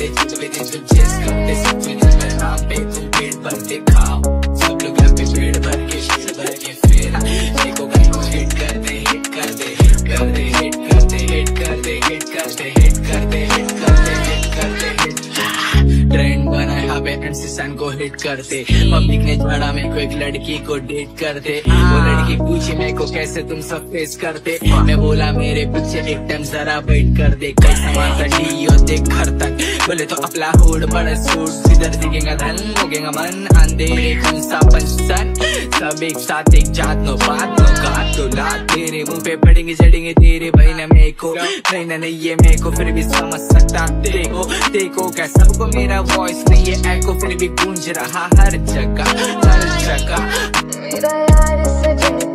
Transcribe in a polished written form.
झूठ पे दिन तुम चेस करते, सब कुछ मेरे नाम पे तुम पेट भरते खाओ, सब लोग यहाँ पे पेट भर के पेट भर के फिर देखो भाई को हिट करते हिट करते हिट करते हिट करते हिट करते हिट करते हिट करते हिट करते हिट करते हिट ट्रेंड बना यहाँ पे एंड को हिट करते। पब्लिक ने छड़ा मेरे को एक लड़की को डेट करते, वो लड़की पूछी मेरे को कैसे तुम सब फेस करते, मैं बोला मेरे पीछे एक टाइम जरा वेट कर दे, कई सामान डी होते घर तक, बोले तो अपना होड़ बड़ा सूट इधर दिखेगा धन होगेगा मन, अंधेरे कौन सा पंचन सब एक साथ एक जात नो बात नो गात तो लात, तेरे मुंह पे पड़ेंगे चढ़ेंगे तेरे भाई न मेरे को नहीं न नहीं ये मेरे को फिर भी समझ सकता, देखो क्या सबको मेरा वॉइस नहीं है एको फिर भी गूंज रहा हर जगह हर जगह।